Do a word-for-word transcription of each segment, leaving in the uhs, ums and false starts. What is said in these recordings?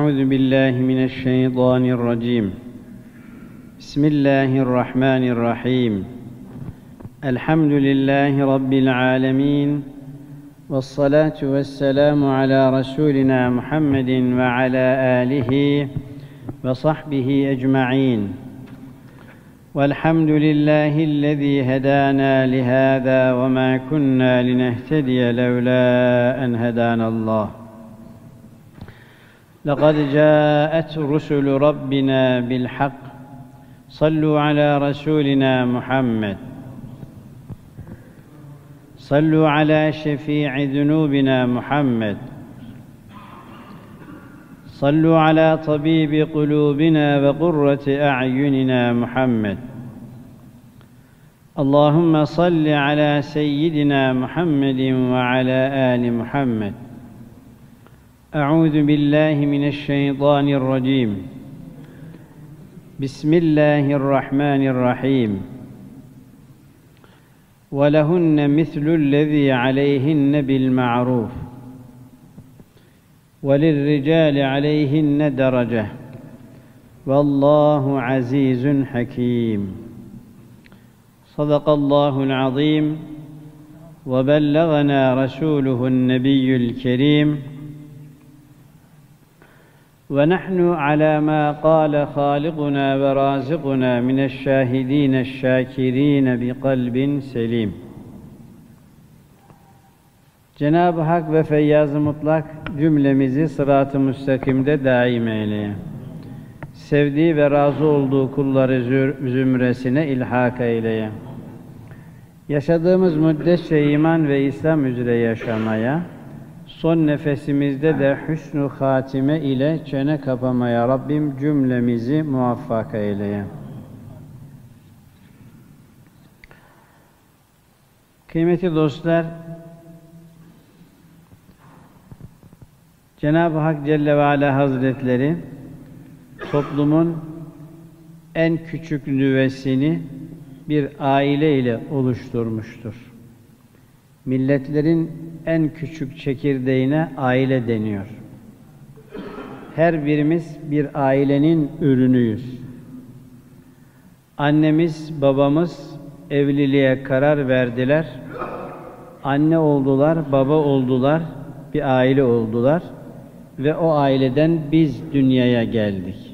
أعوذ بالله من الشيطان الرجيم بسم الله الرحمن الرحيم الحمد لله رب العالمين والصلاة والسلام على رسولنا محمد وعلى آله وصحبه أجمعين والحمد لله الذي هدانا لهذا وما كنا لنهتدي لولا أن هدانا الله لقد جاءت رسل ربنا بالحق صلوا على رسولنا محمد صلوا على شفيع ذنوبنا محمد صلوا على طبيب قلوبنا وقرة أعيننا محمد اللهم صل على سيدنا محمد وعلى آل محمد أعوذ بالله من الشيطان الرجيم بسم الله الرحمن الرحيم ولهن مثل الذي عليهن بالمعروف وللرجال عليهن درجة والله عزيز حكيم صدق الله العظيم وبلغنا رسوله النبي الكريم ونحن على ما قال خالقنا ورازقنا من الشاهدين الشاكرين بقلب سليم. Cenab-ı Hak ve Feyyaz-ı Mutlak cümlemizi sırat-ı müstakimde daim eyleye. Sevdiği ve razı olduğu kulları zümresine ilhak eyleye. Yaşadığımız müddetçe iman ve İslam üzere yaşamaya, son nefesimizde de hüsnü hatime ile çene kapamaya Rabbim cümlemizi muvaffak eyleye. Kıymetli dostlar, Cenab-ı Hak Celle ve Ala Hazretleri toplumun en küçük nüvesini bir aile ile oluşturmuştur. Milletlerin en küçük çekirdeğine aile deniyor. Her birimiz bir ailenin ürünüyüz. Annemiz, babamız evliliğe karar verdiler. Anne oldular, baba oldular, bir aile oldular ve o aileden biz dünyaya geldik.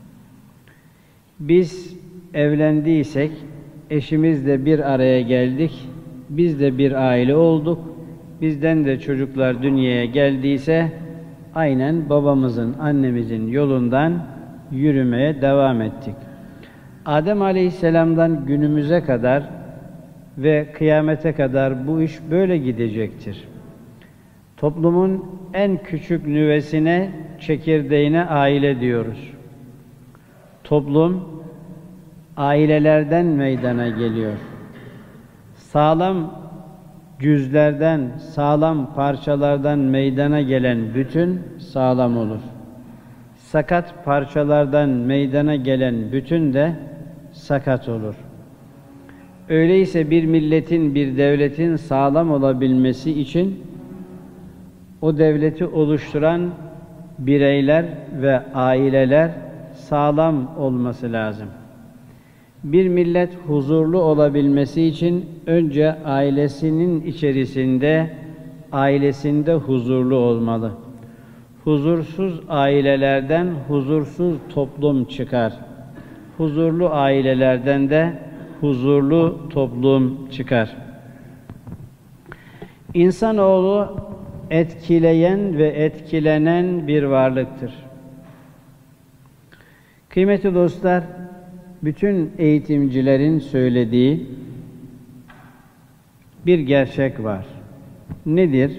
Biz evlendiysek eşimizle bir araya geldik. Biz de bir aile olduk. Bizden de çocuklar dünyaya geldiyse aynen babamızın, annemizin yolundan yürümeye devam ettik. Adem Aleyhisselam'dan günümüze kadar ve kıyamete kadar bu iş böyle gidecektir. Toplumun en küçük nüvesine, çekirdeğine aile diyoruz. Toplum ailelerden meydana geliyor. Sağlam cüzlerden, sağlam parçalardan meydana gelen bütün sağlam olur. Sakat parçalardan meydana gelen bütün de sakat olur. Öyleyse bir milletin, bir devletin sağlam olabilmesi için o devleti oluşturan bireyler ve aileler sağlam olması lazım. Bir millet huzurlu olabilmesi için önce ailesinin içerisinde, ailesinde huzurlu olmalı. Huzursuz ailelerden huzursuz toplum çıkar. Huzurlu ailelerden de huzurlu toplum çıkar. İnsanoğlu etkileyen ve etkilenen bir varlıktır. Kıymetli dostlar, bütün eğitimcilerin söylediği bir gerçek var. Nedir?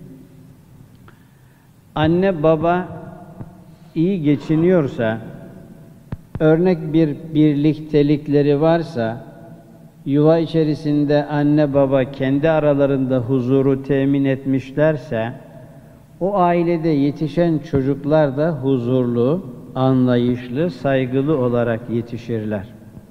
Anne baba iyi geçiniyorsa, örnek bir birliktelikleri varsa, yuva içerisinde anne baba kendi aralarında huzuru temin etmişlerse, o ailede yetişen çocuklar da huzurlu, anlayışlı, saygılı olarak yetişirler.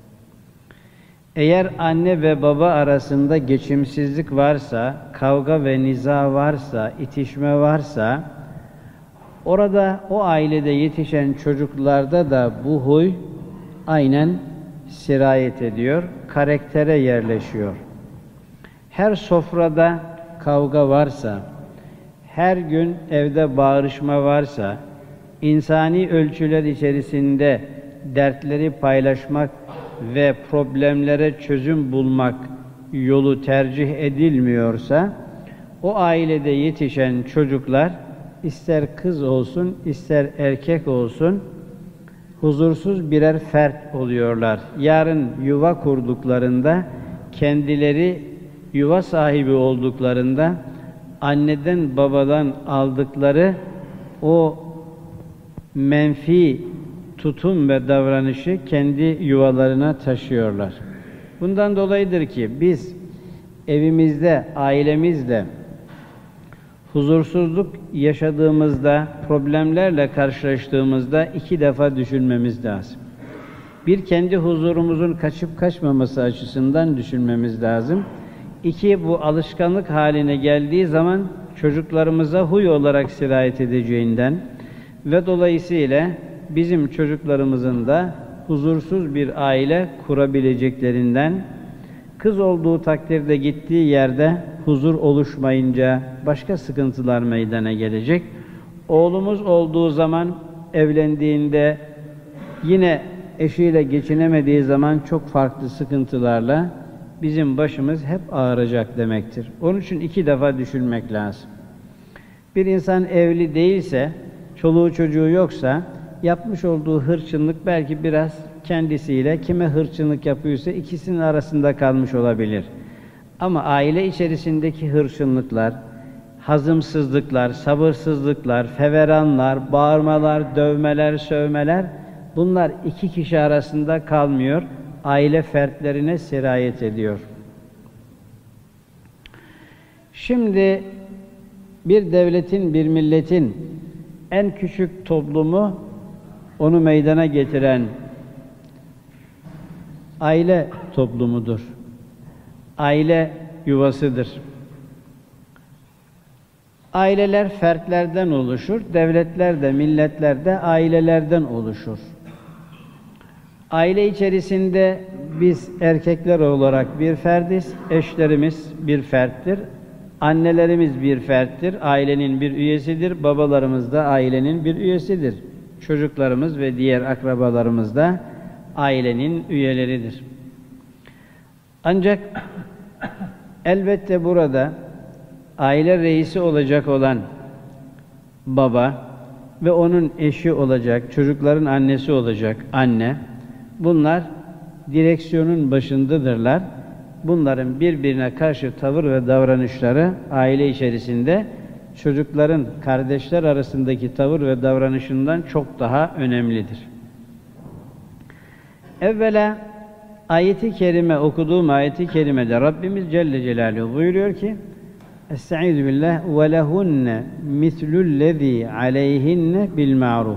Eğer anne ve baba arasında geçimsizlik varsa, kavga ve niza varsa, itişme varsa, Orada, o ailede yetişen çocuklarda da bu huy aynen sirayet ediyor, karaktere yerleşiyor. Her sofrada kavga varsa, her gün evde bağırışma varsa, insani ölçüler içerisinde dertleri paylaşmak ve problemlere çözüm bulmak yolu tercih edilmiyorsa, o ailede yetişen çocuklar, ister kız olsun, ister erkek olsun, huzursuz birer fert oluyorlar. Yarın yuva kurduklarında, kendileri yuva sahibi olduklarında, anneden babadan aldıkları o menfi tutum ve davranışı kendi yuvalarına taşıyorlar. Bundan dolayıdır ki biz evimizde, ailemizde huzursuzluk yaşadığımızda, problemlerle karşılaştığımızda iki defa düşünmemiz lazım. Bir, kendi huzurumuzun kaçıp kaçmaması açısından düşünmemiz lazım. İki, bu alışkanlık haline geldiği zaman çocuklarımıza huy olarak sirayet edeceğinden ve dolayısıyla bizim çocuklarımızın da huzursuz bir aile kurabileceklerinden, kız olduğu takdirde gittiği yerde huzur oluşmayınca başka sıkıntılar meydana gelecek. Oğlumuz olduğu zaman, evlendiğinde yine eşiyle geçinemediği zaman çok farklı sıkıntılarla bizim başımız hep ağrıyacak demektir. Onun için iki defa düşünmek lazım. Bir insan evli değilse, çoluğu çocuğu yoksa, yapmış olduğu hırçınlık belki biraz kendisiyle, kime hırçınlık yapıyorsa ikisinin arasında kalmış olabilir. Ama aile içerisindeki hırçınlıklar, hazımsızlıklar, sabırsızlıklar, feveranlar, bağırmalar, dövmeler, sövmeler, bunlar iki kişi arasında kalmıyor, aile fertlerine sirayet ediyor. Şimdi bir devletin, bir milletin en küçük toplumu, onu meydana getiren aile toplumudur. Aile yuvasıdır. Aileler fertlerden oluşur, devletler de, milletler de ailelerden oluşur. Aile içerisinde biz erkekler olarak bir ferdiz, eşlerimiz bir ferttir, annelerimiz bir ferttir, ailenin bir üyesidir, babalarımız da ailenin bir üyesidir. Çocuklarımız ve diğer akrabalarımız da ailenin üyeleridir. Ancak elbette burada aile reisi olacak olan baba ve onun eşi olacak, çocukların annesi olacak anne, bunlar direksiyonun başındadırlar. Bunların birbirine karşı tavır ve davranışları aile içerisinde çocukların kardeşler arasındaki tavır ve davranışından çok daha önemlidir. Evvela ayeti kerime, okuduğum ayeti kerimede Rabbimiz Celle Celaluhu buyuruyor ki: Estaizu billah ve lehunne mislullezî aleyhinne bil ma'ruf.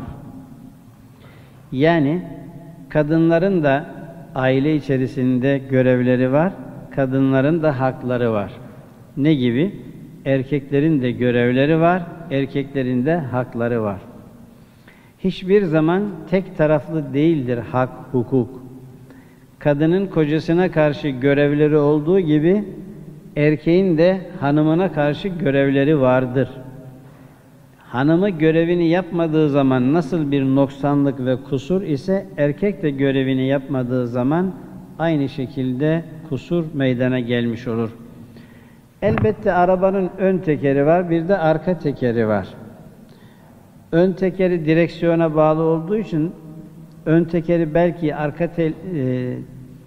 Yani kadınların da aile içerisinde görevleri var, kadınların da hakları var. Ne gibi? Erkeklerin de görevleri var, erkeklerin de hakları var. Hiçbir zaman tek taraflı değildir hak, hukuk. Kadının kocasına karşı görevleri olduğu gibi, erkeğin de hanımına karşı görevleri vardır. Hanımı görevini yapmadığı zaman nasıl bir noksanlık ve kusur ise, erkek de görevini yapmadığı zaman aynı şekilde kusur meydana gelmiş olur. Elbette arabanın ön tekeri var, bir de arka tekeri var. Ön tekeri direksiyona bağlı olduğu için, ön tekeri belki arka te, e,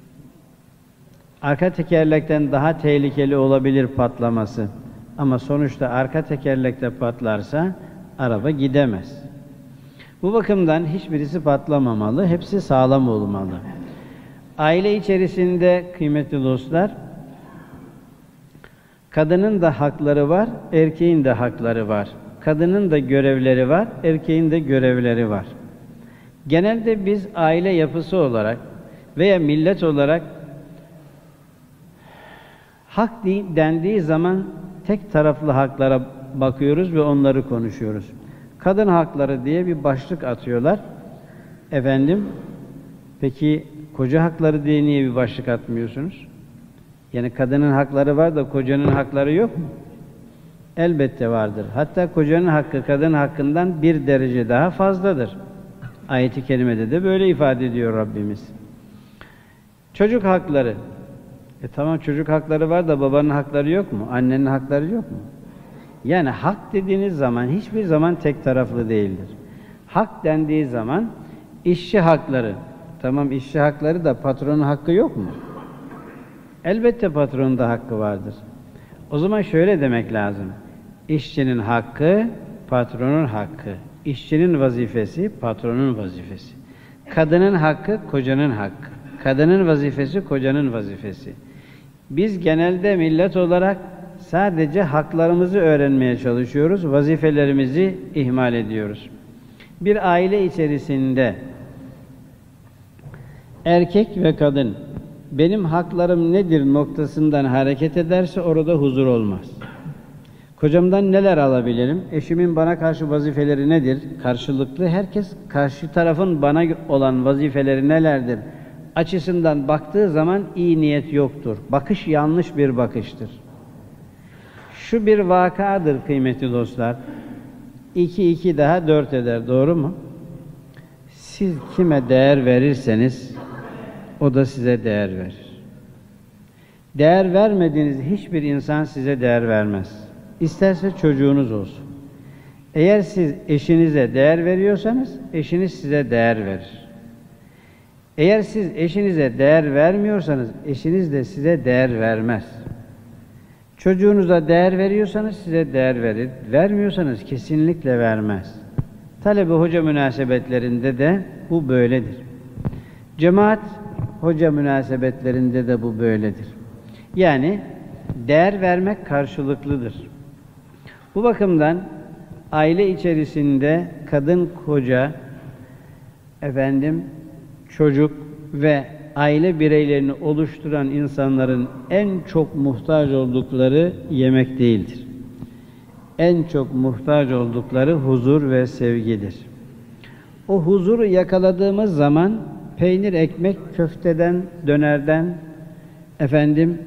arka tekerlekten daha tehlikeli olabilir patlaması. Ama sonuçta arka tekerlekte patlarsa araba gidemez. Bu bakımdan hiçbirisi patlamamalı, hepsi sağlam olmalı. Aile içerisinde kıymetli dostlar, kadının da hakları var, erkeğin de hakları var. Kadının da görevleri var, erkeğin de görevleri var. Genelde biz aile yapısı olarak veya millet olarak hak dendiği zaman tek taraflı haklara bakıyoruz ve onları konuşuyoruz. Kadın hakları diye bir başlık atıyorlar. Efendim, peki koca hakları diye niye bir başlık atmıyorsunuz? Yani kadının hakları var da kocanın hakları yok mu? Elbette vardır. Hatta kocanın hakkı kadın hakkından bir derece daha fazladır. Ayet-i kerimede de böyle ifade ediyor Rabbimiz. Çocuk hakları. E tamam, çocuk hakları var da babanın hakları yok mu? Annenin hakları yok mu? Yani hak dediğiniz zaman hiçbir zaman tek taraflı değildir. Hak dendiği zaman işçi hakları. Tamam, işçi hakları da patronun hakkı yok mu? Elbette patronun da hakkı vardır. O zaman şöyle demek lazım. İşçinin hakkı, patronun hakkı. İşçinin vazifesi, patronun vazifesi. Kadının hakkı, kocanın hakkı. Kadının vazifesi, kocanın vazifesi. Biz genelde millet olarak sadece haklarımızı öğrenmeye çalışıyoruz, vazifelerimizi ihmal ediyoruz. Bir aile içerisinde erkek ve kadın benim haklarım nedir noktasından hareket ederse orada huzur olmaz. Kocamdan neler alabilirim? Eşimin bana karşı vazifeleri nedir? Karşılıklı herkes karşı tarafın bana olan vazifeleri nelerdir? Açısından baktığı zaman iyi niyet yoktur. Bakış yanlış bir bakıştır. Şu bir vakadır kıymetli dostlar. İki iki daha dört eder. Doğru mu? Siz kime değer verirseniz o da size değer verir. Değer vermediğiniz hiçbir insan size değer vermez. İsterse çocuğunuz olsun. Eğer siz eşinize değer veriyorsanız eşiniz size değer verir. Eğer siz eşinize değer vermiyorsanız eşiniz de size değer vermez. Çocuğunuza değer veriyorsanız size değer verir. Vermiyorsanız kesinlikle vermez. Talebe hoca münasebetlerinde de bu böyledir. Cemaat hoca münasebetlerinde de bu böyledir. Yani değer vermek karşılıklıdır. Bu bakımdan aile içerisinde kadın, koca, efendim, çocuk ve aile bireylerini oluşturan insanların en çok muhtaç oldukları yemek değildir. En çok muhtaç oldukları huzur ve sevgidir. O huzuru yakaladığımız zaman peynir, ekmek, köfteden, dönerden, efendim,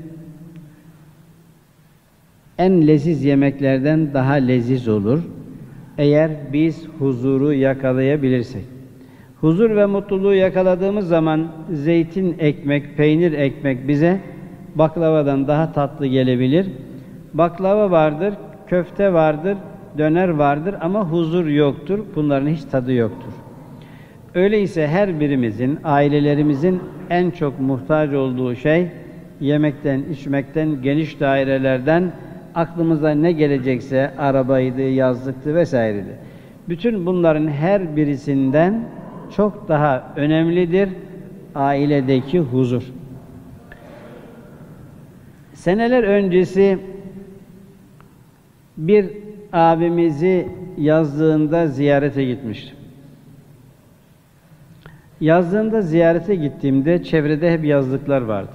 en leziz yemeklerden daha leziz olur. Eğer biz huzuru yakalayabilirsek. Huzur ve mutluluğu yakaladığımız zaman zeytin ekmek, peynir ekmek bize baklavadan daha tatlı gelebilir. Baklava vardır, köfte vardır, döner vardır ama huzur yoktur. Bunların hiç tadı yoktur. Öyleyse her birimizin, ailelerimizin en çok muhtaç olduğu şey yemekten, içmekten, geniş dairelerden aklımıza ne gelecekse arabaydı, yazlıktı vesaireydi. Bütün bunların her birisinden çok daha önemlidir ailedeki huzur. Seneler öncesi bir abimizi yazlığında ziyarete gitmiştim. Yazlığında ziyarete gittiğimde çevrede hep yazlıklar vardı.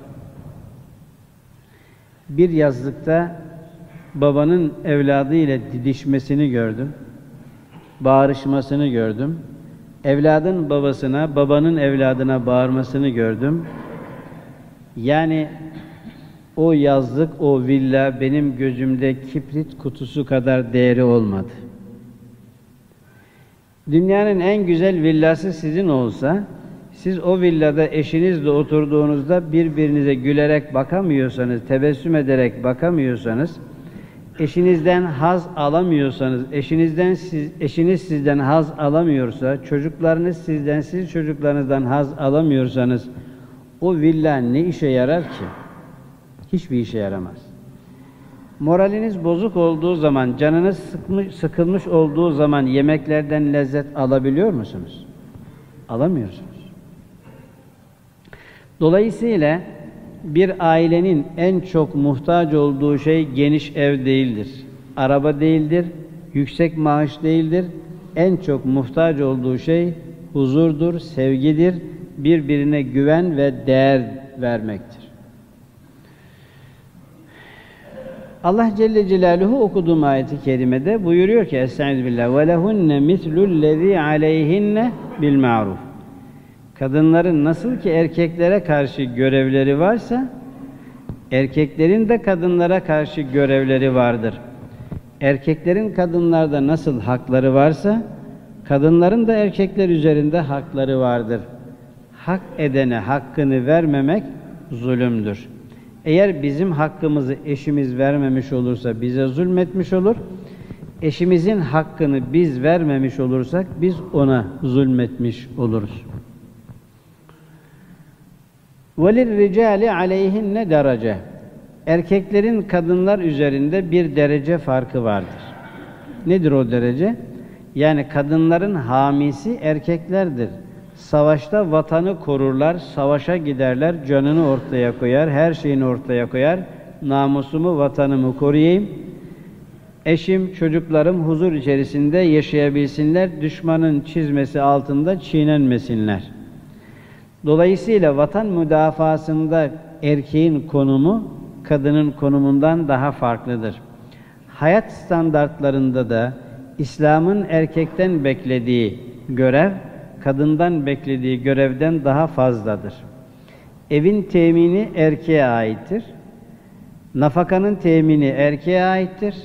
Bir yazlıkta babanın evladı ile didişmesini gördüm. Bağırışmasını gördüm. Evladın babasına, babanın evladına bağırmasını gördüm. Yani o yazlık, o villa benim gözümde kibrit kutusu kadar değeri olmadı. Dünyanın en güzel villası sizin olsa, siz o villada eşinizle oturduğunuzda birbirinize gülerek bakamıyorsanız, tebessüm ederek bakamıyorsanız, eşinizden haz alamıyorsanız, eşinizden siz, eşiniz sizden haz alamıyorsa, çocuklarınız sizden, siz çocuklarınızdan haz alamıyorsanız, o villa ne işe yarar ki? Hiçbir işe yaramaz. Moraliniz bozuk olduğu zaman, canınız sıkmış, sıkılmış olduğu zaman yemeklerden lezzet alabiliyor musunuz? Alamıyorsunuz. Dolayısıyla bir ailenin en çok muhtaç olduğu şey geniş ev değildir. Araba değildir, yüksek maaş değildir. En çok muhtaç olduğu şey huzurdur, sevgidir, birbirine güven ve değer vermektir. Allah Celle Celaluhu okuduğum ayeti kerimede buyuruyor ki Estağfirullah ve lehunne mislullezî aleyhinne bil ma'ruf. Kadınların nasıl ki erkeklere karşı görevleri varsa erkeklerin de kadınlara karşı görevleri vardır. Erkeklerin kadınlarda nasıl hakları varsa kadınların da erkekler üzerinde hakları vardır. Hak edene hakkını vermemek zulümdür. Eğer bizim hakkımızı eşimiz vermemiş olursa bize zulmetmiş olur. Eşimizin hakkını biz vermemiş olursak biz ona zulmetmiş oluruz. وَلِلْرِجَالِ عَلَيْهِنَّ derece. Erkeklerin kadınlar üzerinde bir derece farkı vardır. Nedir o derece? Yani kadınların hamisi erkeklerdir. Savaşta vatanı korurlar, savaşa giderler, canını ortaya koyar, her şeyini ortaya koyar. Namusumu, vatanımı koruyayım. Eşim, çocuklarım huzur içerisinde yaşayabilsinler, düşmanın çizmesi altında çiğnenmesinler. Dolayısıyla vatan müdafasında erkeğin konumu, kadının konumundan daha farklıdır. Hayat standartlarında da İslam'ın erkekten beklediği görev, kadından beklediği görevden daha fazladır. Evin temini erkeğe aittir. Nafakanın temini erkeğe aittir.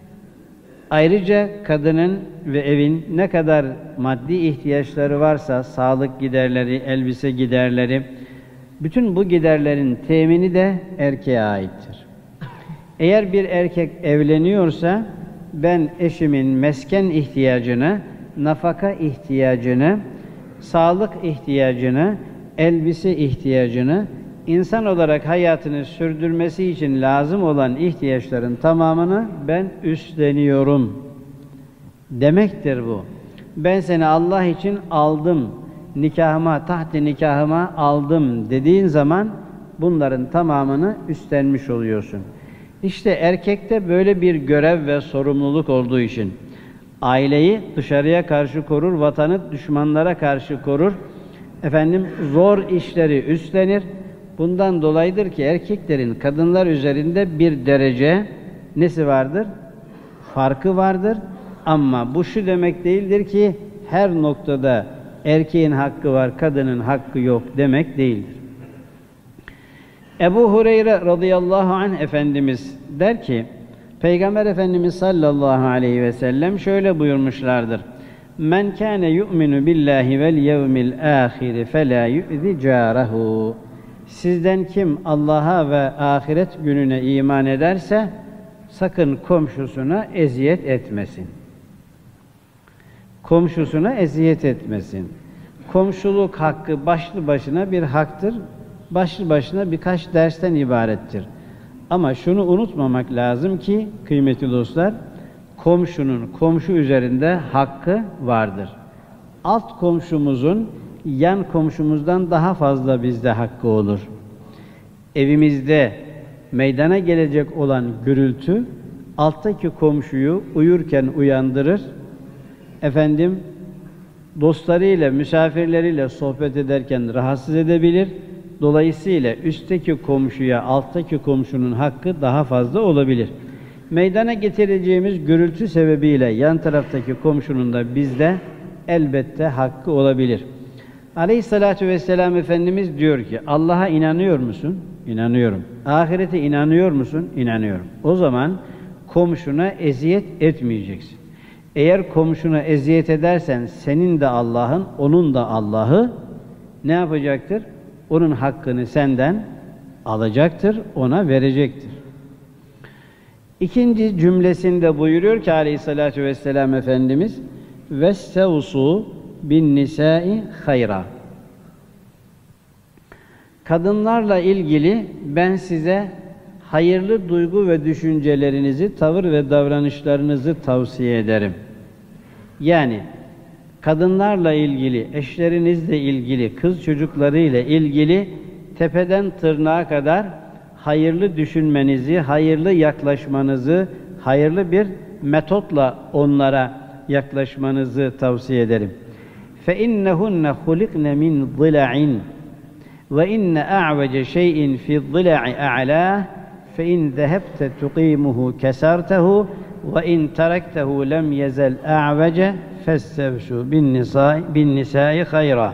Ayrıca kadının ve evin ne kadar maddi ihtiyaçları varsa, sağlık giderleri, elbise giderleri, bütün bu giderlerin temini de erkeğe aittir. Eğer bir erkek evleniyorsa, ben eşimin mesken ihtiyacını, nafaka ihtiyacını, sağlık ihtiyacını, elbise ihtiyacını, insan olarak hayatını sürdürmesi için lazım olan ihtiyaçların tamamını ben üstleniyorum demektir bu. Ben seni Allah için aldım, nikahıma, tahti nikahıma aldım dediğin zaman bunların tamamını üstlenmiş oluyorsun. İşte erkekte böyle bir görev ve sorumluluk olduğu için aileyi dışarıya karşı korur, vatanı düşmanlara karşı korur, efendim zor işleri üstlenir. Bundan dolayıdır ki erkeklerin kadınlar üzerinde bir derece nesi vardır? Farkı vardır. Ama bu şu demek değildir ki her noktada erkeğin hakkı var, kadının hakkı yok demek değildir. Ebu Hureyre radıyallahu anh Efendimiz der ki, Peygamber Efendimiz sallallahu aleyhi ve sellem şöyle buyurmuşlardır. Men kâne yu'minu billahi vel yevmil âhiri felâ yu'zi cârehu. Sizden kim Allah'a ve ahiret gününe iman ederse sakın komşusuna eziyet etmesin. Komşusuna eziyet etmesin. Komşuluk hakkı başlı başına bir haktır. Başlı başına birkaç dersten ibarettir. Ama şunu unutmamak lazım ki kıymetli dostlar, komşunun komşu üzerinde hakkı vardır. Alt komşumuzun yan komşumuzdan daha fazla bizde hakkı olur. Evimizde meydana gelecek olan gürültü alttaki komşuyu uyurken uyandırır. Efendim dostlarıyla, misafirleriyle sohbet ederken rahatsız edebilir. Dolayısıyla üstteki komşuya alttaki komşunun hakkı daha fazla olabilir. Meydana getireceğimiz gürültü sebebiyle yan taraftaki komşunun da bizde elbette hakkı olabilir. Aleyhissalatu vesselam Efendimiz diyor ki, Allah'a inanıyor musun? İnanıyorum. Ahirete inanıyor musun? İnanıyorum. O zaman komşuna eziyet etmeyeceksin. Eğer komşuna eziyet edersen senin de Allah'ın, onun da Allah'ı ne yapacaktır? Onun hakkını senden alacaktır, ona verecektir. İkinci cümlesinde buyuruyor ki aleyhissalatu vesselam Efendimiz وَاسْتَوْصُوا بِالنِّسَاءِ خَيْرًا. Kadınlarla ilgili ben size hayırlı duygu ve düşüncelerinizi, tavır ve davranışlarınızı tavsiye ederim. Yani kadınlarla ilgili, eşlerinizle ilgili, kız çocuklarıyla ilgili tepeden tırnağa kadar hayırlı düşünmenizi, hayırlı yaklaşmanızı, hayırlı bir metotla onlara yaklaşmanızı tavsiye ederim. فَاِنَّهُنَّ خُلِقْنَ مِنْ ضِلَعٍ وَاِنَّ اَعْوَجَ شَيْءٍ فِي الضِّلَعِ اَعْلَاهِ fe in zehebte tuqimuhu kesartehu ve in terektehu lem yezel a'vece festevsu bin nisai bin nisai hayra.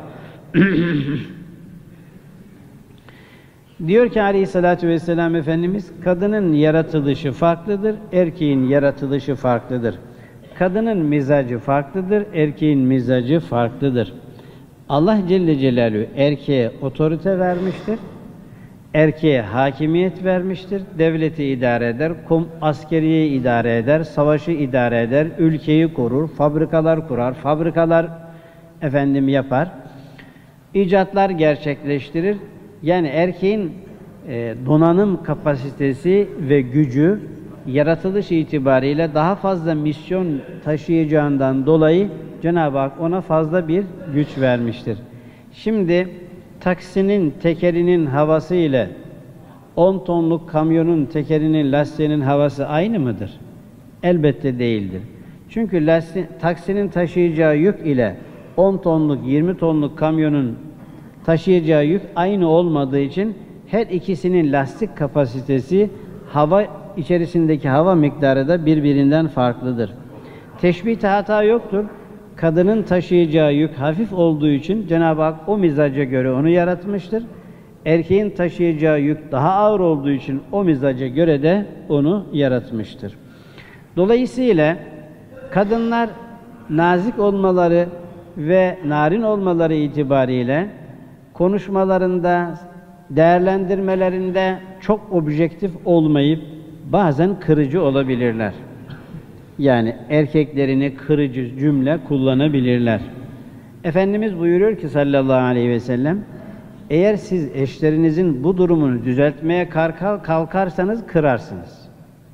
Diyor ki Aleyhisselatü Vesselam Efendimiz, kadının yaratılışı farklıdır, erkeğin yaratılışı farklıdır. Kadının mizacı farklıdır, erkeğin mizacı farklıdır. Allah Celle Celaluhu erkeğe otorite vermiştir, erkeğe hakimiyet vermiştir, devleti idare eder, kom askeriye idare eder, savaşı idare eder, ülkeyi korur, fabrikalar kurar, fabrikalar efendim yapar, icatlar gerçekleştirir. Yani erkeğin e, donanım kapasitesi ve gücü yaratılış itibariyle daha fazla misyon taşıyacağından dolayı Cenab-ı Hak ona fazla bir güç vermiştir. Şimdi taksinin tekerinin havası ile on tonluk kamyonun tekerinin lastiğinin havası aynı mıdır? Elbette değildir. Çünkü lastik, taksinin taşıyacağı yük ile on tonluk, yirmi tonluk kamyonun taşıyacağı yük aynı olmadığı için her ikisinin lastik kapasitesi, hava içerisindeki hava miktarı da birbirinden farklıdır. Teşbihte hata yoktur. Kadının taşıyacağı yük hafif olduğu için Cenab-ı Hak o mizaca göre onu yaratmıştır. Erkeğin taşıyacağı yük daha ağır olduğu için o mizaca göre de onu yaratmıştır. Dolayısıyla kadınlar nazik olmaları ve narin olmaları itibariyle konuşmalarında, değerlendirmelerinde çok objektif olmayıp bazen kırıcı olabilirler. Yani erkeklerini kırıcı cümle kullanabilirler. Efendimiz buyuruyor ki sallallahu aleyhi ve sellem, eğer siz eşlerinizin bu durumunu düzeltmeye kalkarsanız kırarsınız.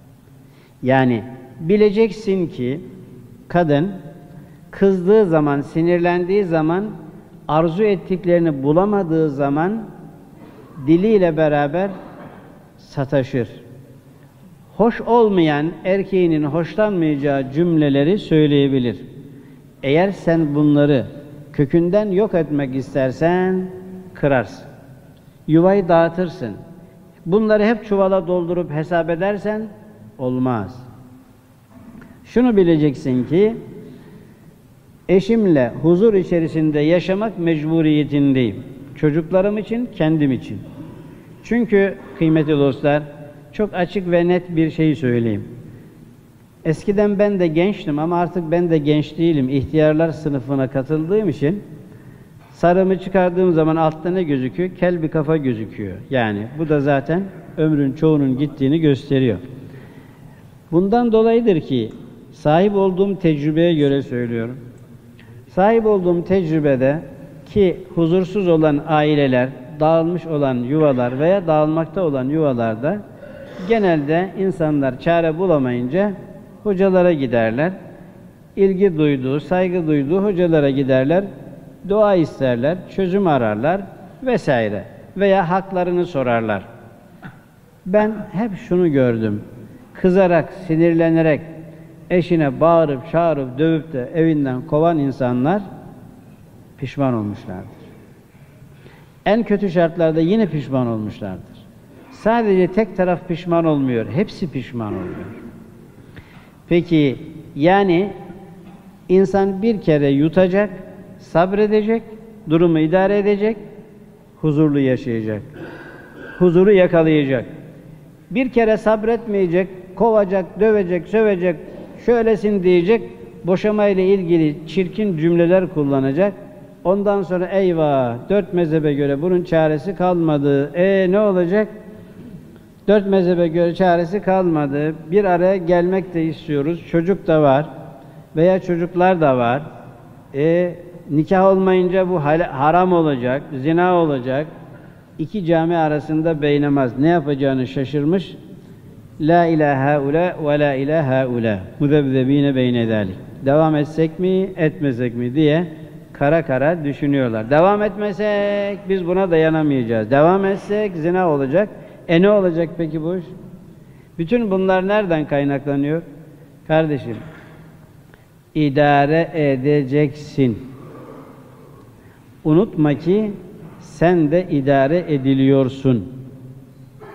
Yani bileceksin ki kadın kızdığı zaman, sinirlendiği zaman, arzu ettiklerini bulamadığı zaman diliyle beraber sataşır. Hoş olmayan, erkeğinin hoşlanmayacağı cümleleri söyleyebilir. Eğer sen bunları kökünden yok etmek istersen kırarsın. Yuvayı dağıtırsın. Bunları hep çuvala doldurup hesap edersen olmaz. Şunu bileceksin ki eşimle huzur içerisinde yaşamak mecburiyetindeyim. Çocuklarım için, kendim için. Çünkü kıymetli dostlar, çok açık ve net bir şey söyleyeyim. Eskiden ben de gençtim ama artık ben de genç değilim. İhtiyarlar sınıfına katıldığım için sarımı çıkardığım zaman altta ne gözüküyor? Kel bir kafa gözüküyor. Yani bu da zaten ömrün çoğunun gittiğini gösteriyor. Bundan dolayıdır ki sahip olduğum tecrübeye göre söylüyorum. Sahip olduğum tecrübede ki huzursuz olan aileler, dağılmış olan yuvalar veya dağılmakta olan yuvalarda genelde insanlar çare bulamayınca hocalara giderler. İlgi duyduğu, saygı duyduğu hocalara giderler. Dua isterler, çözüm ararlar vesaire. Veya haklarını sorarlar. Ben hep şunu gördüm. Kızarak, sinirlenerek, eşine bağırıp, çağırıp, dövüp de evinden kovan insanlar pişman olmuşlardır. En kötü şartlarda yine pişman olmuşlardır. Sadece tek taraf pişman olmuyor, hepsi pişman oluyor. Peki, yani insan bir kere yutacak, sabredecek, durumu idare edecek, huzurlu yaşayacak. Huzuru yakalayacak. Bir kere sabretmeyecek, kovacak, dövecek, sövecek, şöylesin diyecek, boşamayla ilgili çirkin cümleler kullanacak. Ondan sonra eyvah, dört mezhebe göre bunun çaresi kalmadı. E ne olacak? Dört mezhebe göre çaresi kalmadı. Bir araya gelmek de istiyoruz. Çocuk da var veya çocuklar da var. E nikah olmayınca bu haram olacak, zina olacak. İki cami arasında beynamaz. Ne yapacağını şaşırmış. La ilahe ula ve la ilahe ula. Muzebzebine beyne zalik. Devam etsek mi, etmesek mi diye kara kara düşünüyorlar. Devam etmesek biz buna dayanamayacağız. Devam etsek zina olacak. E ne olacak peki bu iş? Bütün bunlar nereden kaynaklanıyor? Kardeşim, idare edeceksin. Unutma ki sen de idare ediliyorsun.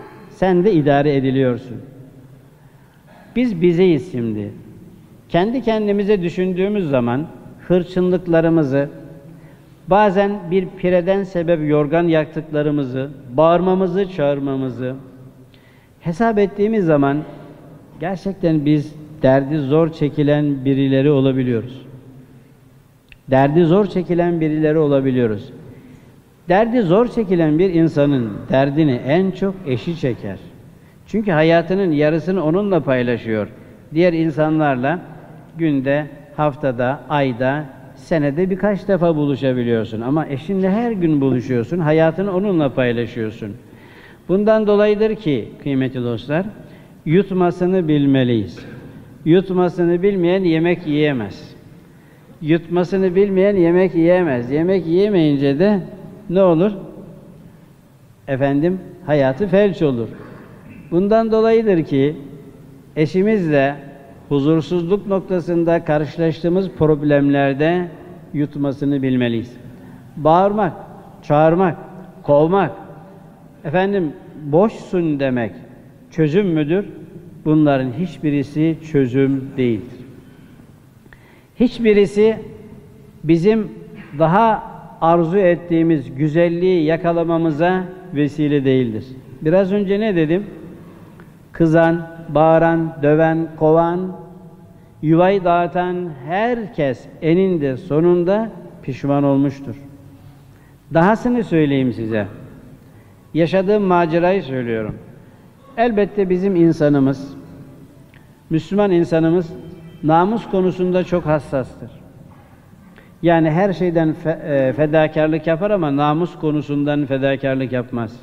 Sen de idare ediliyorsun. Biz bizeyiz şimdi. Kendi kendimize düşündüğümüz zaman hırçınlıklarımızı, bazen bir pireden sebep yorgan yaktıklarımızı, bağırmamızı, çağırmamızı hesap ettiğimiz zaman gerçekten biz derdi zor çekilen birileri olabiliyoruz. Derdi zor çekilen birileri olabiliyoruz. Derdi zor çekilen bir insanın derdini en çok eşi çeker. Çünkü hayatının yarısını onunla paylaşıyor. Diğer insanlarla günde, haftada, ayda, senede birkaç defa buluşabiliyorsun. Ama eşinle her gün buluşuyorsun, hayatını onunla paylaşıyorsun. Bundan dolayıdır ki kıymetli dostlar, yutmasını bilmeliyiz. Yutmasını bilmeyen yemek yiyemez. Yutmasını bilmeyen yemek yiyemez. Yemek yiyemeyince de ne olur? Efendim, hayatı felç olur. Bundan dolayıdır ki eşimizle huzursuzluk noktasında karşılaştığımız problemlerde yutmasını bilmeliyiz. Bağırmak, çağırmak, kovmak, efendim boşsun demek çözüm müdür? Bunların hiçbirisi çözüm değildir. Hiçbirisi bizim daha arzu ettiğimiz güzelliği yakalamamıza vesile değildir. Biraz önce ne dedim? Kızan, bağıran, döven, kovan, yuvayı dağıtan herkes eninde sonunda pişman olmuştur. Dahasını söyleyeyim size. Yaşadığım macerayı söylüyorum. Elbette bizim insanımız, Müslüman insanımız namus konusunda çok hassastır. Yani her şeyden fe, e, fedakarlık yapar ama namus konusundan fedakarlık yapmaz.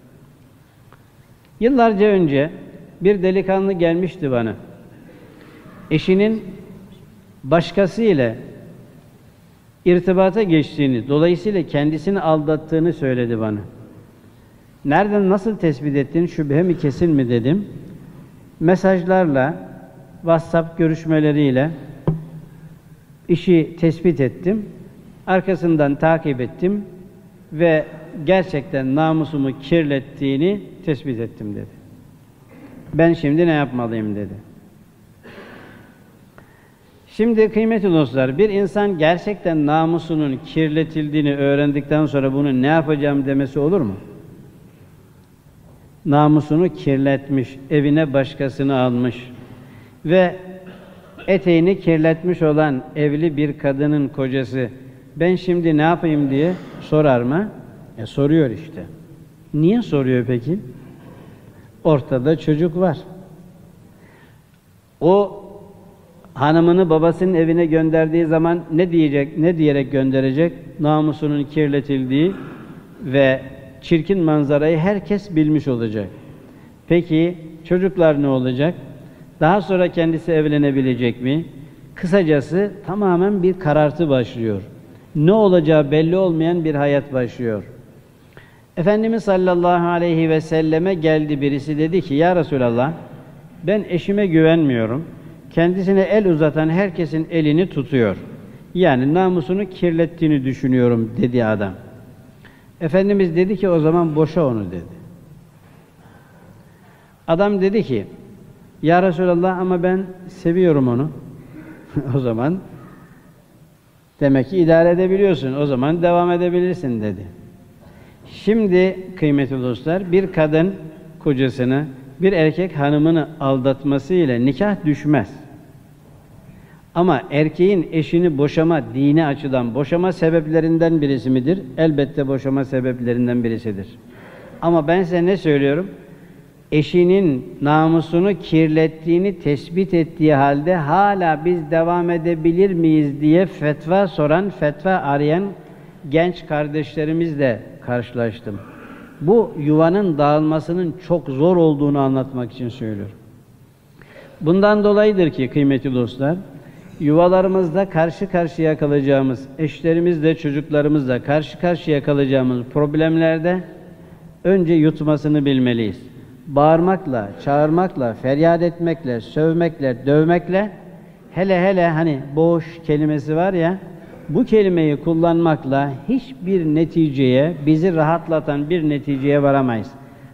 Yıllarca önce bir delikanlı gelmişti bana. Eşinin başkası ile irtibata geçtiğini, dolayısıyla kendisini aldattığını söyledi bana. Nereden, nasıl tespit ettin, şüphe mi kesin mi dedim. Mesajlarla, WhatsApp görüşmeleriyle işi tespit ettim. Arkasından takip ettim ve gerçekten namusumu kirlettiğini tespit ettim dedi. Ben şimdi ne yapmalıyım dedi. Şimdi kıymetli dostlar, bir insan gerçekten namusunun kirletildiğini öğrendikten sonra bunu ne yapacağım demesi olur mu? Namusunu kirletmiş, evine başkasını almış ve eteğini kirletmiş olan evli bir kadının kocası ben şimdi ne yapayım diye sorar mı? E soruyor işte. Niye soruyor peki? Ortada çocuk var. O hanımını babasının evine gönderdiği zaman ne diyecek, ne diyerek gönderecek? Namusunun kirletildiği ve çirkin manzarayı herkes bilmiş olacak. Peki çocuklar ne olacak? Daha sonra kendisi evlenebilecek mi? Kısacası tamamen bir karartı başlıyor. Ne olacağı belli olmayan bir hayat başlıyor. Efendimiz sallallahu aleyhi ve selleme geldi birisi, dedi ki ya Resulallah ben eşime güvenmiyorum. Kendisine el uzatan herkesin elini tutuyor. Yani namusunu kirlettiğini düşünüyorum dedi adam. Efendimiz dedi ki o zaman boşa onu dedi. Adam dedi ki ya Resulallah ama ben seviyorum onu. O zaman demek ki idare edebiliyorsun. O zaman devam edebilirsin dedi. Şimdi kıymetli dostlar, bir kadın kocasını, bir erkek hanımını aldatması ile nikah düşmez. Ama erkeğin eşini boşama, dini açıdan boşama sebeplerinden birisi midir? Elbette boşama sebeplerinden birisidir. Ama ben size ne söylüyorum? Eşinin namusunu kirlettiğini tespit ettiği halde hala biz devam edebilir miyiz diye fetva soran, fetva arayan genç kardeşlerimizle karşılaştım. Bu yuvanın dağılmasının çok zor olduğunu anlatmak için söylüyorum. Bundan dolayıdır ki kıymetli dostlar, yuvalarımızda karşı karşıya kalacağımız, eşlerimizle, çocuklarımızla karşı karşıya kalacağımız problemlerde önce yutmasını bilmeliyiz. Bağırmakla, çağırmakla, feryat etmekle, sövmekle, dövmekle, hele hele hani boş kelimesi var ya, bu kelimeyi kullanmakla hiçbir neticeye, bizi rahatlatan bir neticeye varamayız.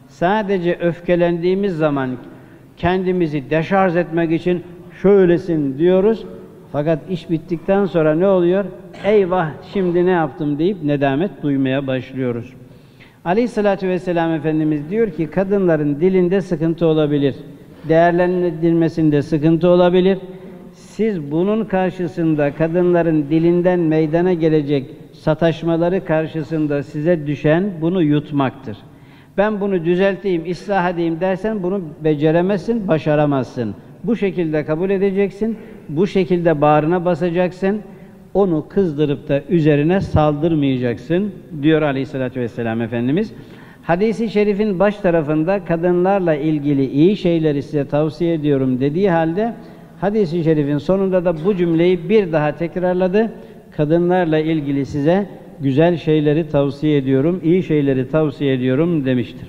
Sadece öfkelendiğimiz zaman kendimizi deşarj etmek için şöylesin diyoruz. Fakat iş bittikten sonra ne oluyor? Eyvah şimdi ne yaptım deyip nedamet duymaya başlıyoruz. Aleyhissalatü vesselam Efendimiz diyor ki kadınların dilinde sıkıntı olabilir. Değerlendirilmesinde sıkıntı olabilir. Siz bunun karşısında kadınların dilinden meydana gelecek sataşmaları karşısında size düşen bunu yutmaktır. Ben bunu düzelteyim, ıslah edeyim dersen bunu beceremezsin, başaramazsın. Bu şekilde kabul edeceksin, bu şekilde bağrına basacaksın, onu kızdırıp da üzerine saldırmayacaksın diyor Aleyhisselatü Vesselam Efendimiz. Hadis-i şerifin baş tarafında kadınlarla ilgili iyi şeyleri size tavsiye ediyorum dediği halde hadis-i şerifin sonunda da bu cümleyi bir daha tekrarladı. Kadınlarla ilgili size güzel şeyleri tavsiye ediyorum, iyi şeyleri tavsiye ediyorum demiştir.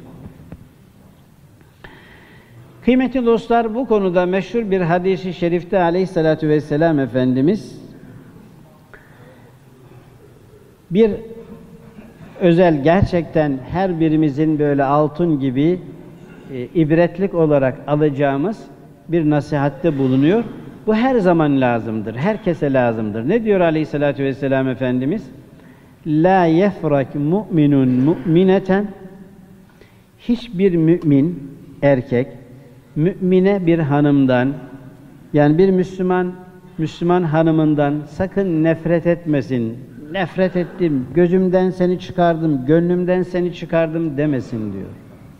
Kıymetli dostlar, bu konuda meşhur bir hadis-i şerifte Aleyhisselatü Vesselam Efendimiz bir özel, gerçekten her birimizin böyle altın gibi e, ibretlik olarak alacağımız bir nasihatte bulunuyor. Bu her zaman lazımdır, herkese lazımdır. Ne diyor Aleyhisselatü Vesselam Efendimiz? La yefrak mu'minun mu'mineten, hiçbir mümin erkek mümine bir hanımdan, yani bir Müslüman Müslüman hanımından sakın nefret etmesin. Nefret ettim, gözümden seni çıkardım, gönlümden seni çıkardım demesin diyor.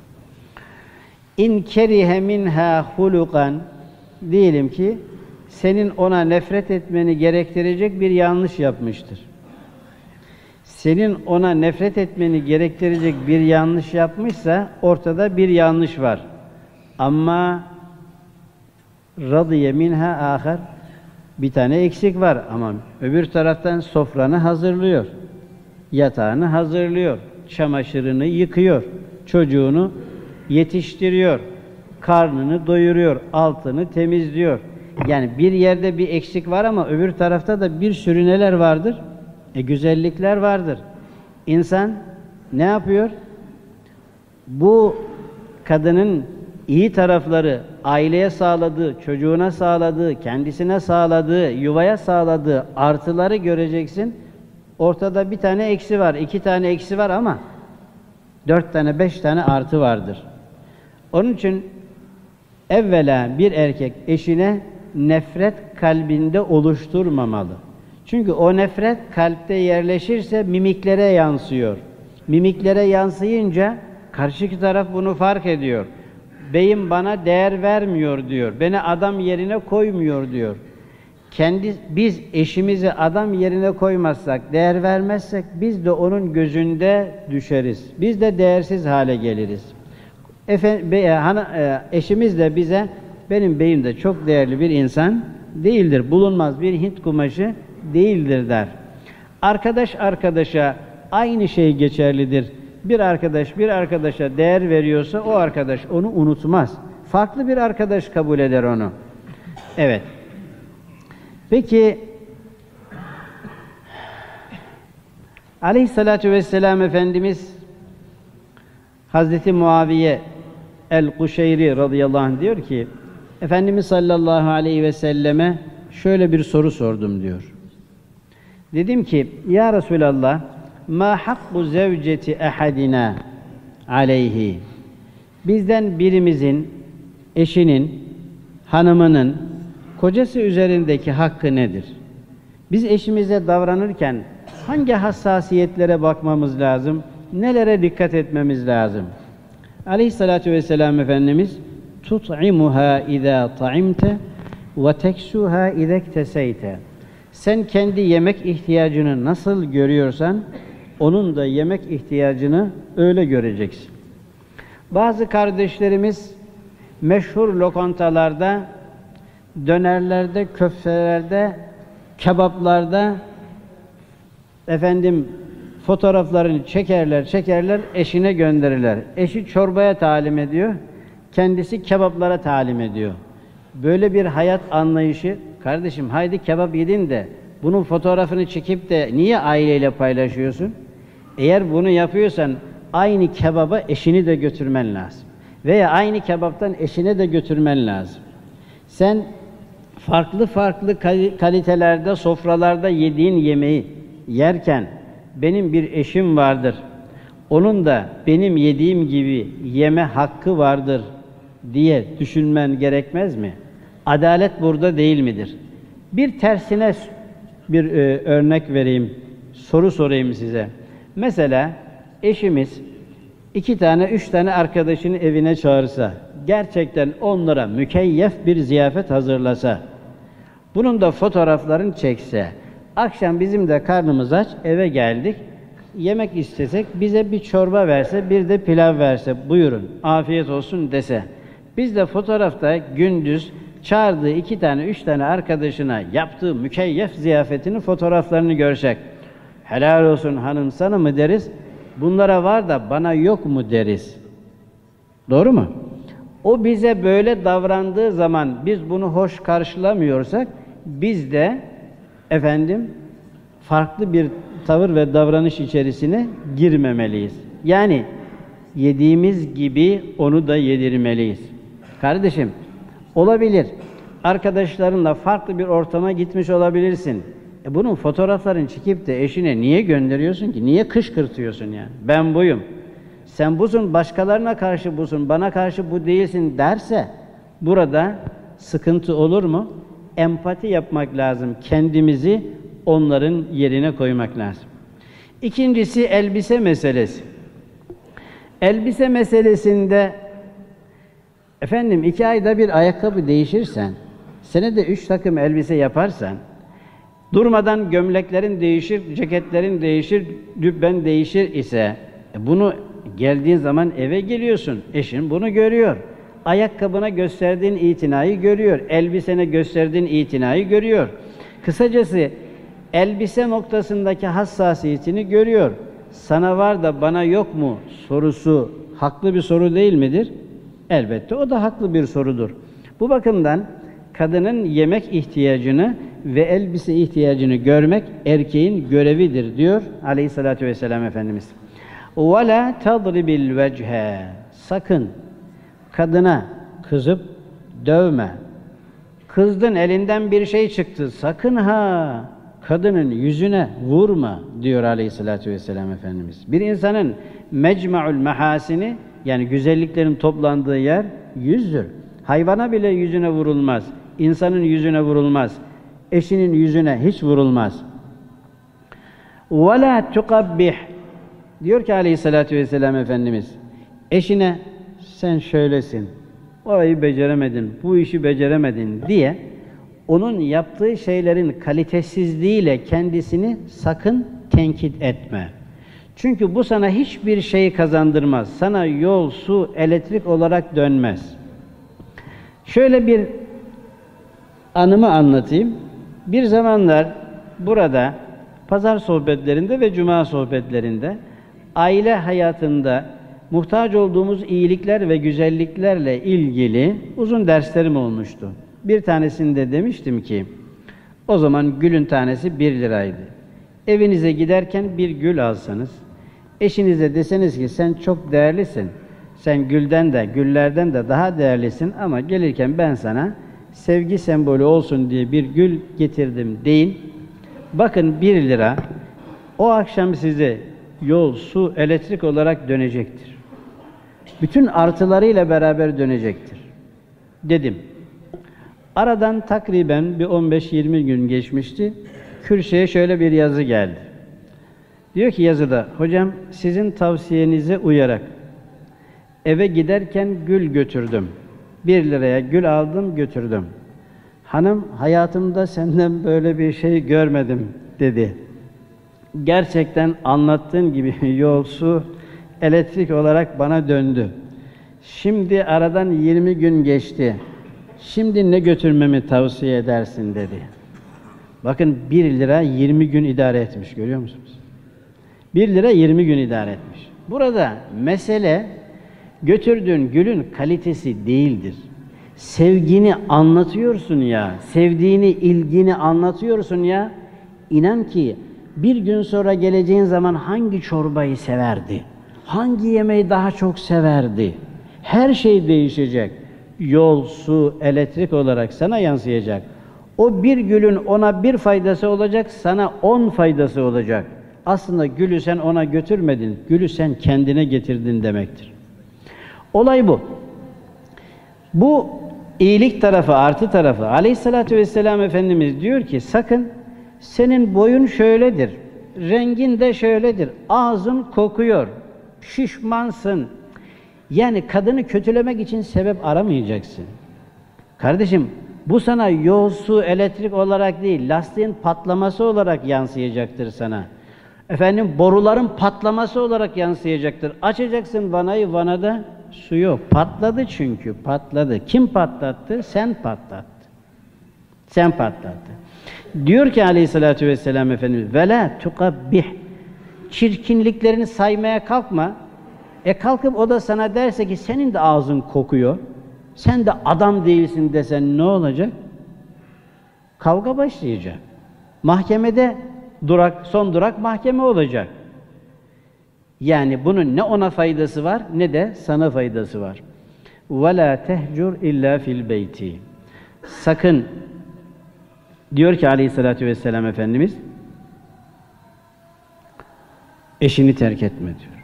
İn kerihe minha hulukan, diyelim ki senin ona nefret etmeni gerektirecek bir yanlış yapmıştır. Senin ona nefret etmeni gerektirecek bir yanlış yapmışsa ortada bir yanlış var. Ama radiye minha ahar, bir tane eksik var ama öbür taraftan sofranı hazırlıyor, yatağını hazırlıyor, çamaşırını yıkıyor, çocuğunu yetiştiriyor, karnını doyuruyor, altını temizliyor. Yani bir yerde bir eksik var ama öbür tarafta da bir sürü neler vardır? E, güzellikler vardır. İnsan ne yapıyor? Bu kadının iyi tarafları, aileye sağladığı, çocuğuna sağladığı, kendisine sağladığı, yuvaya sağladığı artıları göreceksin. Ortada bir tane eksi var, iki tane eksi var ama dört tane, beş tane artı vardır. Onun için evvela bir erkek eşine nefret kalbinde oluşturmamalı. Çünkü o nefret kalpte yerleşirse mimiklere yansıyor. Mimiklere yansıyınca karşıki taraf bunu fark ediyor. Beyim bana değer vermiyor diyor. Beni adam yerine koymuyor diyor. Kendi, biz eşimizi adam yerine koymazsak, değer vermezsek biz de onun gözünde düşeriz. Biz de değersiz hale geliriz. Efe, be, hana, e, eşimiz de bize benim beyim de çok değerli bir insan değildir. Bulunmaz bir Hint kumaşı değildir der. Arkadaş arkadaşa aynı şey geçerlidir. Bir arkadaş bir arkadaşa değer veriyorsa o arkadaş onu unutmaz. Farklı bir arkadaş kabul eder onu. Evet. Peki Aleyhissalatu vesselam Efendimiz Hazreti Muaviye el-Kuşeyri radıyallahu anh diyor ki Efendimiz sallallahu aleyhi ve selleme şöyle bir soru sordum diyor. Dedim ki ya Resulallah ma hakku zevceti ahadina aleyhi, bizden birimizin eşinin, hanımının kocası üzerindeki hakkı nedir? Biz eşimize davranırken hangi hassasiyetlere bakmamız lazım? Nelere dikkat etmemiz lazım? Aleyhissalatu vesselam Efendimiz tut'imuha izâ ta'imte ve teksuha izâ ikteseyte. Sen kendi yemek ihtiyacını nasıl görüyorsan onun da yemek ihtiyacını öyle göreceksin. Bazı kardeşlerimiz meşhur lokantalarda, dönerlerde, köftelerde, kebaplarda efendim fotoğraflarını çekerler, çekerler, eşine gönderirler. Eşi çorbaya talim ediyor, kendisi kebaplara talim ediyor. Böyle bir hayat anlayışı, kardeşim haydi kebap yedin de bunun fotoğrafını çekip de niye aileyle paylaşıyorsun? Eğer bunu yapıyorsan aynı kebaba eşini de götürmen lazım. Veya aynı kebaptan eşine de götürmen lazım. Sen farklı farklı kalitelerde, sofralarda yediğin yemeği yerken benim bir eşim vardır, onun da benim yediğim gibi yeme hakkı vardır diye düşünmen gerekmez mi? Adalet burada değil midir? Bir tersine bir e, örnek vereyim, soru sorayım size. Mesela eşimiz iki tane, üç tane arkadaşını evine çağırsa, gerçekten onlara mükeyyef bir ziyafet hazırlasa, bunun da fotoğraflarını çekse, akşam bizim de karnımız aç, eve geldik, yemek istesek, bize bir çorba verse, bir de pilav verse, buyurun, afiyet olsun dese, biz de fotoğrafta gündüz çağırdığı iki tane, üç tane arkadaşına yaptığı mükeyyef ziyafetinin fotoğraflarını görsek, helal olsun hanım sana mı deriz, bunlara var da bana yok mu deriz. Doğru mu? O bize böyle davrandığı zaman biz bunu hoş karşılamıyorsak, biz de efendim farklı bir tavır ve davranış içerisine girmemeliyiz. Yani yediğimiz gibi onu da yedirmeliyiz. Kardeşim, olabilir. Arkadaşlarınla farklı bir ortama gitmiş olabilirsin. E bunun fotoğraflarını çekip de eşine niye gönderiyorsun ki? Niye kışkırtıyorsun yani? Ben buyum. Sen busun, başkalarına karşı busun, bana karşı bu değilsin derse burada sıkıntı olur mu? Empati yapmak lazım. Kendimizi onların yerine koymak lazım. İkincisi elbise meselesi. Elbise meselesinde efendim iki ayda bir ayakkabı değişirsen, senede üç takım elbise yaparsan, durmadan gömleklerin değişir, ceketlerin değişir, cübben değişir ise bunu geldiğin zaman eve geliyorsun. Eşin bunu görüyor. Ayakkabına gösterdiğin itinayı görüyor. Elbisene gösterdiğin itinayı görüyor. Kısacası elbise noktasındaki hassasiyetini görüyor. Sana var da bana yok mu sorusu haklı bir soru değil midir? Elbette o da haklı bir sorudur. Bu bakımdan kadının yemek ihtiyacını ve elbise ihtiyacını görmek erkeğin görevidir diyor Aleyhissalatu vesselam Efendimiz. وَلَا تَضْرِبِ الْوَجْهَ Sakın kadına kızıp dövme. Kızdın, elinden bir şey çıktı. Sakın ha kadının yüzüne vurma diyor Aleyhissalatu vesselam Efendimiz. Bir insanın mecmu'ul mahasini, yani güzelliklerin toplandığı yer yüzdür. Hayvana bile yüzüne vurulmaz. İnsanın yüzüne vurulmaz. Eşinin yüzüne hiç vurulmaz. وَلَا تُقَبِّحْ Diyor ki Aleyhissalatu vesselam Efendimiz, eşine sen şöylesin, orayı beceremedin, bu işi beceremedin diye onun yaptığı şeylerin kalitesizliğiyle kendisini sakın tenkit etme. Çünkü bu sana hiçbir şey kazandırmaz. Sana yol, su, elektrik olarak dönmez. Şöyle bir anımı anlatayım. Bir zamanlar burada pazar sohbetlerinde ve cuma sohbetlerinde aile hayatında muhtaç olduğumuz iyilikler ve güzelliklerle ilgili uzun derslerim olmuştu. Bir tanesinde demiştim ki, o zaman gülün tanesi bir liraydı. Evinize giderken bir gül alsanız, eşinize deseniz ki sen çok değerlisin, sen gülden de, güllerden de daha değerlisin ama gelirken ben sana sevgi sembolü olsun diye bir gül getirdim deyin. Bakın bir lira o akşam size yol, su, elektrik olarak dönecektir. Bütün artılarıyla beraber dönecektir. Dedim. Aradan takriben bir on beş yirmi gün geçmişti. Kürsüye şöyle bir yazı geldi. Diyor ki yazıda, hocam sizin tavsiyenize uyarak eve giderken gül götürdüm. Bir liraya gül aldım götürdüm. Hanım hayatımda senden böyle bir şey görmedim dedi. Gerçekten anlattığın gibi yol, su, elektrik olarak bana döndü. Şimdi aradan yirmi gün geçti. Şimdi ne götürmemi tavsiye edersin dedi. Bakın bir lira yirmi gün idare etmiş, görüyor musunuz? Bir lira yirmi gün idare etmiş. Burada mesele götürdüğün gülün kalitesi değildir. Sevgini anlatıyorsun ya, sevdiğini, ilgini anlatıyorsun ya, inan ki bir gün sonra geleceğin zaman hangi çorbayı severdi, hangi yemeği daha çok severdi? Her şey değişecek. Yol, su, elektrik olarak sana yansıyacak. O bir gülün ona bir faydası olacak, sana on faydası olacak. Aslında gülü sen ona götürmedin, gülü sen kendine getirdin demektir. Olay bu. Bu iyilik tarafı, artı tarafı. Aleyhissalatu vesselam Efendimiz diyor ki, sakın senin boyun şöyledir, rengin de şöyledir, ağzın kokuyor, şişmansın. Yani kadını kötülemek için sebep aramayacaksın. Kardeşim, bu sana yol, su, elektrik olarak değil, lastiğin patlaması olarak yansıyacaktır sana. Efendim, boruların patlaması olarak yansıyacaktır. Açacaksın vanayı, vanada su yok. Patladı çünkü, patladı. Kim patlattı? Sen patlattın. Sen patlattın. Diyor ki Aleyhissalatu vesselam Efendimiz, وَلَا تُقَبِّحْ Çirkinliklerini saymaya kalkma. E kalkıp o da sana derse ki, senin de ağzın kokuyor, sen de adam değilsin desen ne olacak? Kavga başlayacak. Mahkemede durak, son durak mahkeme olacak. Yani bunun ne ona faydası var ne de sana faydası var. وَلَا تَهْجُرْ اِلَّا فِي الْبَيْتِ Sakın, diyor ki Aleyhissalatu vesselam Efendimiz, eşini terk etme diyor.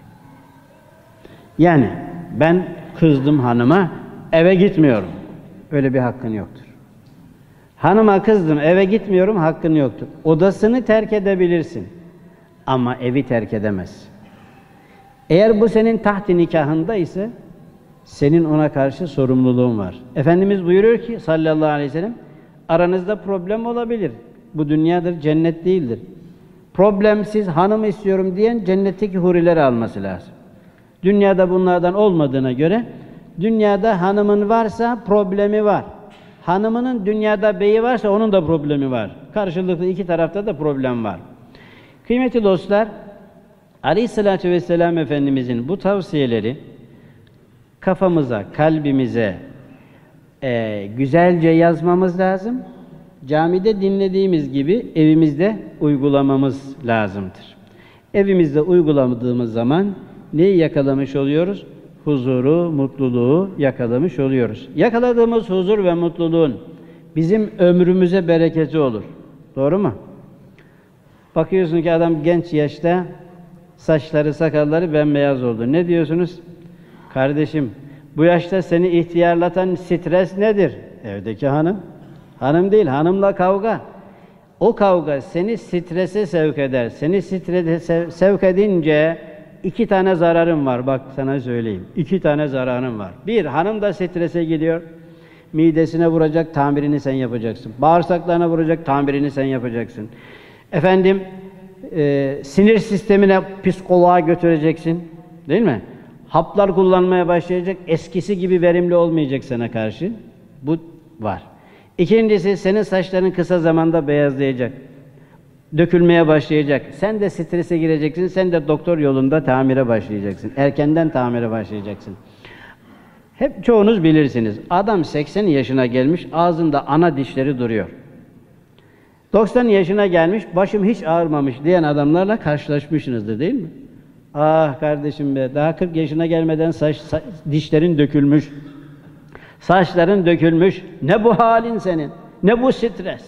Yani ben kızdım hanıma, eve gitmiyorum. Öyle bir hakkın yoktur. Hanıma kızdım, eve gitmiyorum, hakkın yoktur. Odasını terk edebilirsin. Ama evi terk edemezsin. Eğer bu senin taht-i nikahında ise, senin ona karşı sorumluluğun var. Efendimiz buyuruyor ki sallallahu aleyhi ve sellem, aranızda problem olabilir. Bu dünyadır, cennet değildir. Problemsiz hanım istiyorum diyen cennetteki hurileri alması lazım. Dünyada bunlardan olmadığına göre, dünyada hanımın varsa problemi var. Hanımının dünyada beyi varsa onun da problemi var. Karşılıklı iki tarafta da problem var. Kıymetli dostlar, Aleyhissalatu vesselam Efendimizin bu tavsiyeleri kafamıza, kalbimize e, güzelce yazmamız lazım. Camide dinlediğimiz gibi evimizde uygulamamız lazımdır. Evimizde uygulamadığımız zaman neyi yakalamış oluyoruz? Huzuru, mutluluğu yakalamış oluyoruz. Yakaladığımız huzur ve mutluluğun bizim ömrümüze bereketi olur. Doğru mu? Bakıyorsun ki adam genç yaşta saçları, sakalları bembeyaz oldu. Ne diyorsunuz? Kardeşim, bu yaşta seni ihtiyarlatan stres nedir? Evdeki hanım. Hanım değil, hanımla kavga. O kavga seni strese sevk eder. Seni strese sevk edince iki tane zararın var. Bak sana söyleyeyim. İki tane zararın var. Bir, hanım da strese gidiyor. Midesine vuracak, tamirini sen yapacaksın. Bağırsaklarına vuracak, tamirini sen yapacaksın. Efendim, e, sinir sistemine, psikoloğa götüreceksin. Değil mi? Haplar kullanmaya başlayacak, eskisi gibi verimli olmayacak sana karşı. Bu var. İkincisi, senin saçların kısa zamanda beyazlayacak. Dökülmeye başlayacak. Sen de strese gireceksin, sen de doktor yolunda tamire başlayacaksın. Erkenden tamire başlayacaksın. Hep çoğunuz bilirsiniz. Adam seksen yaşına gelmiş, ağzında ana dişleri duruyor. doksan yaşına gelmiş, başım hiç ağrımamış diyen adamlarla karşılaşmışsınızdır değil mi? Ah kardeşim be, daha kırk yaşına gelmeden saç, saç, dişlerin dökülmüş. Saçların dökülmüş. Ne bu halin senin? Ne bu stres?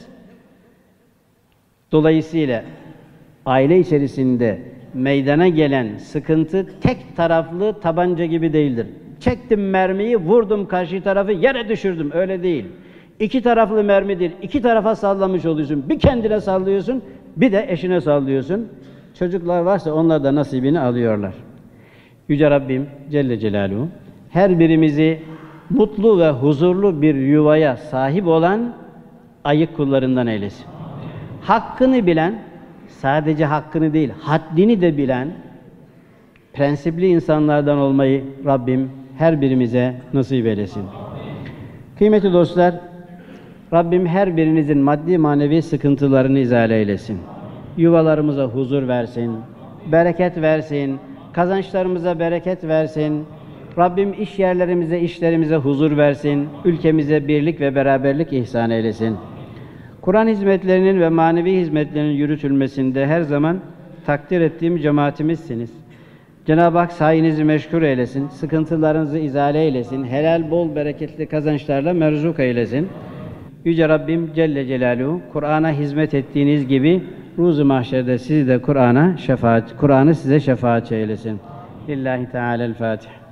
Dolayısıyla aile içerisinde meydana gelen sıkıntı tek taraflı tabanca gibi değildir. Çektim mermiyi, vurdum karşı tarafı, yere düşürdüm. Öyle değil. İki taraflı mermidir. İki tarafa sallamış oluyorsun. Bir kendine sallıyorsun, bir de eşine sallıyorsun. Çocuklar varsa onlar da nasibini alıyorlar. Yüce Rabbim Celle Celaluhu her birimizi mutlu ve huzurlu bir yuvaya sahip olan ayık kullarından eylesin. Hakkını bilen, sadece hakkını değil, haddini de bilen, prensipli insanlardan olmayı Rabbim her birimize nasip eylesin. Kıymetli dostlar, Rabbim her birinizin maddi manevi sıkıntılarını izale eylesin. Yuvalarımıza huzur versin, bereket versin, kazançlarımıza bereket versin. Rabbim iş yerlerimize, işlerimize huzur versin, ülkemize birlik ve beraberlik ihsan eylesin. Kur'an hizmetlerinin ve manevi hizmetlerinin yürütülmesinde her zaman takdir ettiğim cemaatimizsiniz. Cenab-ı Hak sayenizi meşgul eylesin, sıkıntılarınızı izale eylesin, helal, bol, bereketli kazançlarla merzuk eylesin. Yüce Rabbim Celle Celaluhu, Kur'an'a hizmet ettiğiniz gibi Ruz-u Mahşer'de sizi de Kur'an'a şefaat, Kur'an'ı size şefaat eylesin. Lillahi Teala'l-Fatiha.